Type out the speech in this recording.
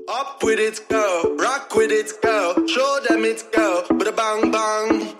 Up with it, girl. Rock with it, girl. Show them it's girl. With a bang bang.